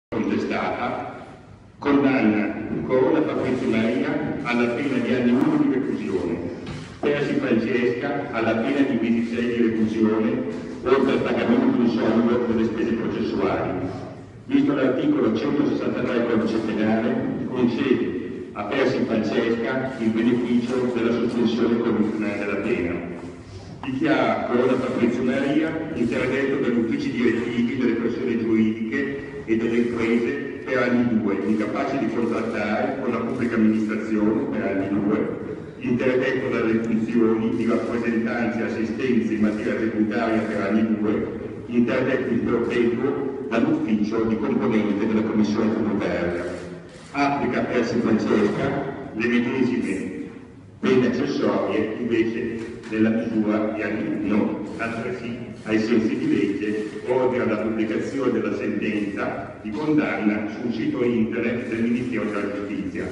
contestata, condanna Corona Fabrizio Maria alla pena di anni 1 di reclusione, Persi Francesca alla pena di 26 di reclusione, oltre al pagamento insoluto delle spese processuali. Visto l'articolo 163 del Codice Penale, concede a Persi Francesca il beneficio della sospensione condizionale della pena. Dichiara Corona Fabrizio Maria interdetto dagli uffici direttivi delle persone giuridiche e delle imprese per anni 2, incapace di contrattare con la pubblica amministrazione per anni 2, interdetto dalle funzioni di rappresentanza e assistenza in materia tributaria per anni 2, interdetto in perpetuo dall'ufficio di componente della Commissione tributaria. Applica a Persi Francesca le medesime pene accessorie invece nella misura di anni 1, altresì ai sensi di legge ordina la pubblicazione della sentenza di condanna sul sito internet del Ministero della Giustizia.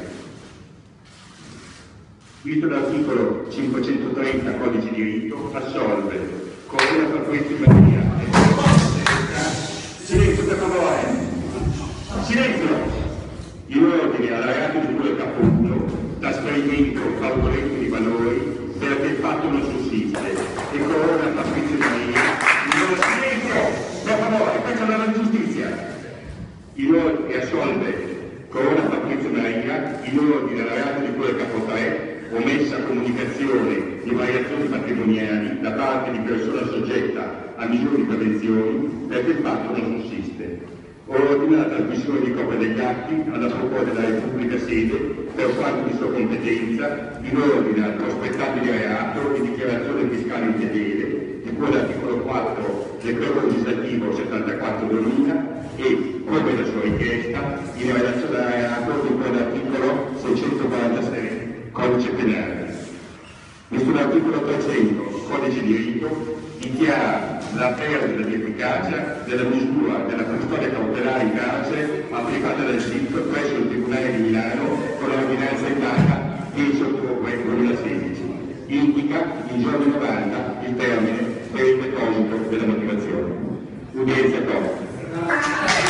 Visto l'articolo 530 Codice di Rito, assolve Corona Fabrizio Maria silenzio per favore, silenzio, in ordine alla reato di cui capo 1, trasferimento fraudolento di valori perché il fatto non sussiste e Corona Fabrizio Maria silenzio per favore, questa è la giustizia. Inoltre assolve Corona Fabrizio Maria in ordine alla reato di cui capo 3, omessa comunicazione di variazioni patrimoniali da parte di persona soggetta a misure di prevenzione perché il fatto non sussiste. Ordina la trasmissione di copia degli atti alla Procura della Repubblica sede per quanto di sua competenza in ordine al prospettabile reato di dichiarazione fiscale infedele di cui all'articolo 4 del Decreto legislativo 74/2000 e, come la sua richiesta, in relazione al reato di cui all'articolo 646 Codice Penale. Visto l'articolo 300 Codice di Rito, dichiara la perdita di efficacia della misura della custodia cautelare in carcere applicata dal SIP presso il Tribunale di Milano con l'ordinanza in data 10 ottobre 2016. Indica in giorni 90 il termine per il deposito della motivazione. Udienza corta.